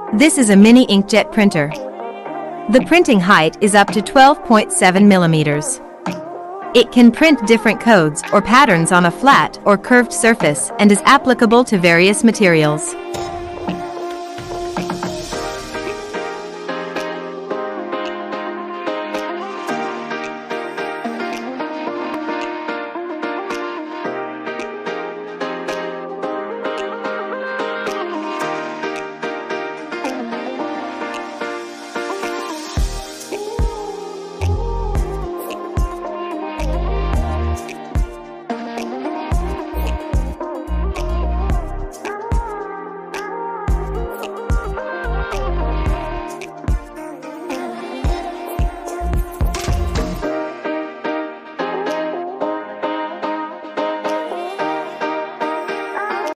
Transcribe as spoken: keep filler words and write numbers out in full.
This is a mini inkjet printer. The printing height is up to twelve point seven millimeters. It can print different codes or patterns on a flat or curved surface and is applicable to various materials.